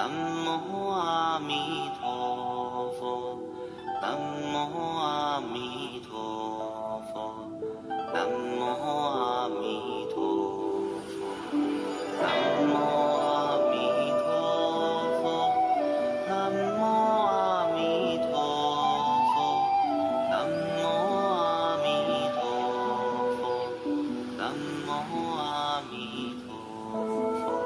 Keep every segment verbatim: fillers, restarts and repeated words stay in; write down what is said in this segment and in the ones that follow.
南无阿弥陀佛，南无阿弥陀佛，南无阿弥陀佛，南无阿弥陀佛，南无阿弥陀佛，南无阿弥陀佛，南无阿弥陀佛。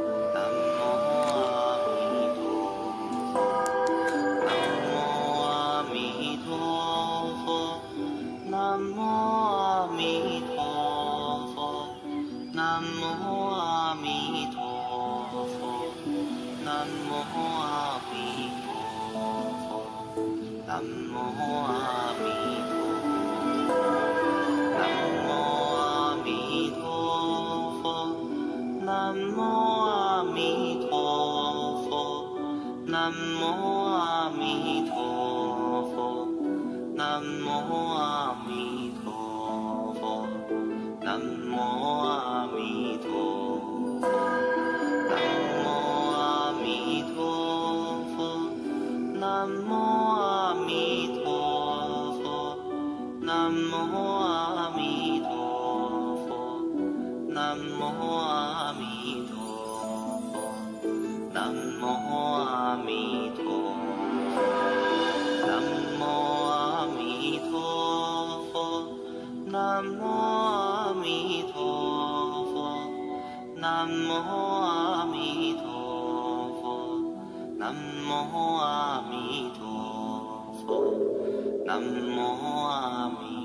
南无阿弥陀佛，南无阿弥陀佛，南无阿弥陀佛，南无阿弥陀佛，南无阿弥陀佛，南无阿弥陀佛，南无阿弥陀佛，南无阿弥陀佛，南无阿弥陀佛，南无阿弥陀佛，南无阿弥陀佛，南无阿弥陀佛，南无阿弥陀佛，南无阿弥陀佛，南无阿弥陀佛，南无阿弥陀佛，南无阿弥陀佛，南无阿弥陀佛，南无阿弥。